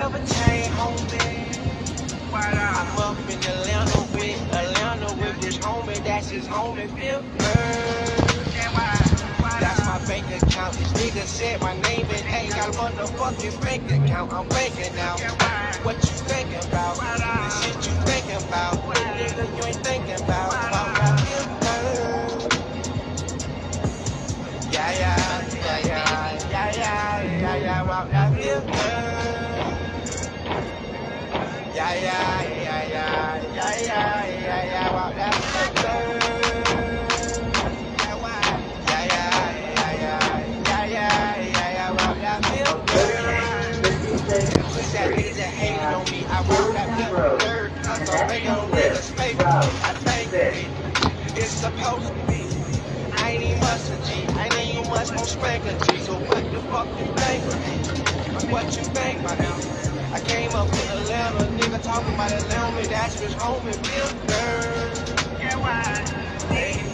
never change, homie. I'm up in Atlanta with this homie, that's his homie, Fifth Third. That's my bank account. This nigga said my name and ain't got a motherfucking bank account. I'm banking out. What you thinking about? The shit you thinking about? Nigga, you ain't thinking about. My Fifth Third. Yeah, yeah, yeah, yeah, yeah, yeah, yeah, yeah, walk that Fifth Third. Yeah, yeah, yeah, yeah, yeah, yeah, yeah, yeah, walk that Fifth Third. Yeah, yeah, yeah, yeah, yeah, yeah, yeah, yeah, walk that Fifth Third. Push that niggas that hating on me, I walk that Fifth Third. I'm so big on niggas favorite. I think it's supposed to be. I ain't even much a G, I ain't even much more spank a G. So what the fuck you think of me? What you think about now? I came up in Atlanta, nigga talking about Atlanta, that's his homie, Fifth Third. Yeah, why?